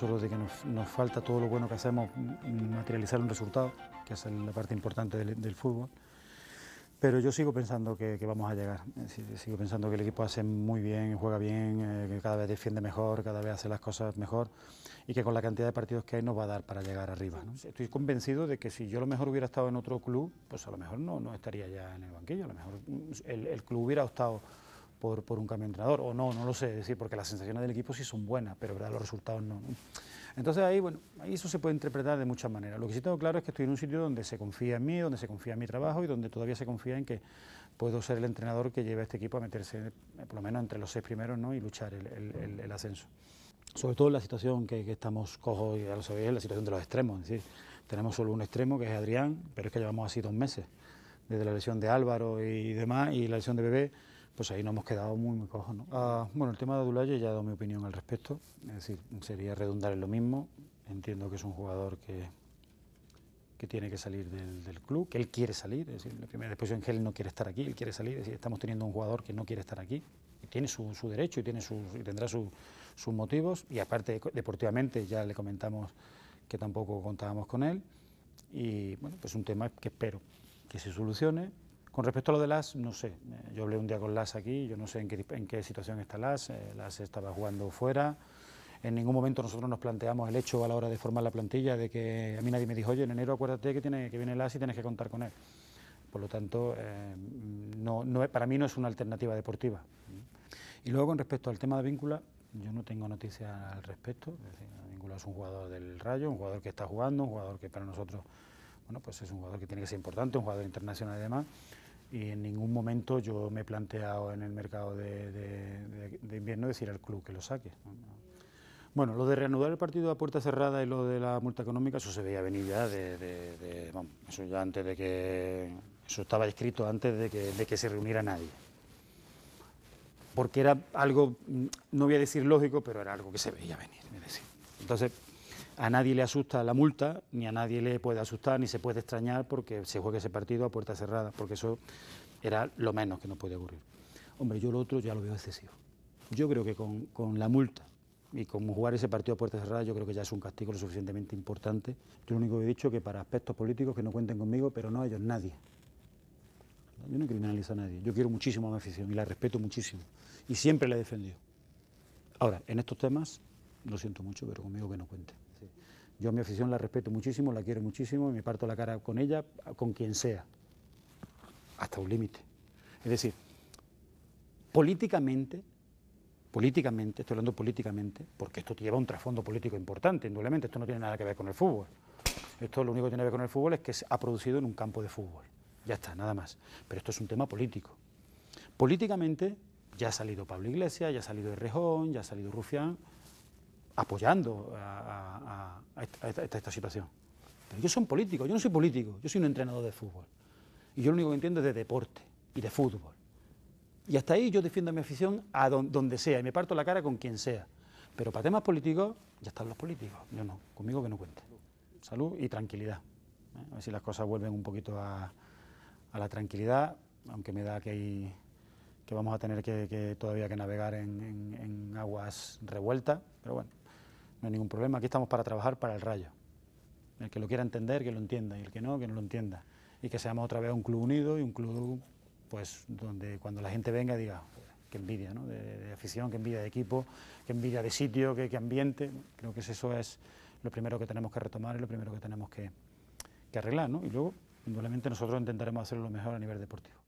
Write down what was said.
solo de que nos falta todo lo bueno que hacemos materializar un resultado, que es la parte importante del fútbol. Pero yo sigo pensando que vamos a llegar, sigo pensando que el equipo hace muy bien, juega bien, que cada vez defiende mejor, cada vez hace las cosas mejor y que con la cantidad de partidos que hay nos va a dar para llegar arriba, ¿no? Estoy convencido de que si yo a lo mejor hubiera estado en otro club, pues a lo mejor no estaría ya en el banquillo, a lo mejor el club hubiera optado por un cambio de entrenador, o no lo sé, decir, porque las sensaciones del equipo sí son buenas, pero ¿verdad? Los resultados no. Entonces ahí, bueno, ahí eso se puede interpretar de muchas maneras. Lo que sí tengo claro es que estoy en un sitio donde se confía en mí, donde se confía en mi trabajo y donde todavía se confía en que puedo ser el entrenador que lleve a este equipo a meterse por lo menos entre los 6 primeros, ¿no? Y luchar el ascenso. Sobre todo en la situación que estamos cojos, ya lo sabéis, en la situación de los extremos. Es decir, tenemos solo un extremo que es Adrián, pero es que llevamos así 2 meses, desde la lesión de Álvaro y demás, y la lesión de Bebé, pues ahí nos hemos quedado muy cojos, ¿no? Bueno, el tema de Abdoulaye ya he dado mi opinión al respecto, es decir, sería redundar en lo mismo. Entiendo que es un jugador que tiene que salir del club, que él quiere salir, es decir, la primera expresión es que él no quiere estar aquí, él quiere salir, es decir, estamos teniendo un jugador que no quiere estar aquí, y tiene su derecho y tendrá sus motivos, y aparte deportivamente ya le comentamos que tampoco contábamos con él, y bueno, pues un tema que espero que se solucione. Con respecto a lo de Las, no sé, yo hablé un día con Las aquí, yo no sé en qué situación está Las estaba jugando fuera. En ningún momento nosotros nos planteamos el hecho a la hora de formar la plantilla de que a mí nadie me dijo, oye, en enero acuérdate que viene Las y tienes que contar con él. Por lo tanto, para mí no es una alternativa deportiva. Y luego con respecto al tema de Víncula, yo no tengo noticias al respecto. Es decir, Víncula es un jugador del Rayo, un jugador que está jugando, un jugador que para nosotros, bueno, pues es un jugador que tiene que ser importante, un jugador internacional y demás. Y en ningún momento yo me he planteado en el mercado de invierno decir al club que lo saque. Bueno, lo de reanudar el partido a puerta cerrada y lo de la multa económica, eso se veía venir ya vamos, eso ya antes de que, eso estaba escrito antes de que se reuniera nadie. Porque era algo, no voy a decir lógico, pero era algo que se veía venir, es decir. Entonces, a nadie le asusta la multa, ni a nadie le puede asustar, ni se puede extrañar porque se juegue ese partido a puerta cerrada, porque eso era lo menos que nos puede ocurrir. Hombre, yo lo otro ya lo veo excesivo. Yo creo que con la multa y con jugar ese partido a puerta cerrada, yo creo que ya es un castigo lo suficientemente importante. Yo lo único que he dicho es que para aspectos políticos que no cuenten conmigo, pero no ellos, nadie. Yo no criminalizo a nadie, yo quiero muchísimo a mi afición y la respeto muchísimo y siempre la he defendido. Ahora, en estos temas, lo siento mucho, pero conmigo que no cuente. Yo a mi afición la respeto muchísimo, la quiero muchísimo y me parto la cara con ella, con quien sea, hasta un límite. Es decir, políticamente, estoy hablando políticamente, porque esto lleva un trasfondo político importante, indudablemente, esto no tiene nada que ver con el fútbol. Esto lo único que tiene que ver con el fútbol es que se ha producido en un campo de fútbol. Ya está, nada más. Pero esto es un tema político. Políticamente ya ha salido Pablo Iglesias, ya ha salido Errejón, ya ha salido Rufián, apoyando a esta situación. Pero ellos son políticos, yo no soy político, yo soy un entrenador de fútbol. Y yo lo único que entiendo es de deporte y de fútbol. Y hasta ahí yo defiendo a mi afición a donde sea, y me parto la cara con quien sea. Pero para temas políticos, ya están los políticos. Yo no, conmigo que no cuente. Salud y tranquilidad. A ver si las cosas vuelven un poquito a la tranquilidad, aunque me da que vamos a tener que todavía que navegar en aguas revueltas, pero bueno, no hay ningún problema. Aquí estamos para trabajar para el Rayo. El que lo quiera entender, que lo entienda, y el que no lo entienda. Y que seamos otra vez un club unido y un club, pues, donde cuando la gente venga diga, qué envidia, ¿no? De afición, qué envidia de equipo, qué envidia de sitio, qué ambiente. Creo que eso es lo primero que tenemos que retomar y lo primero que tenemos que arreglar, ¿no? Y luego, indudablemente, nosotros intentaremos hacerlo lo mejor a nivel deportivo.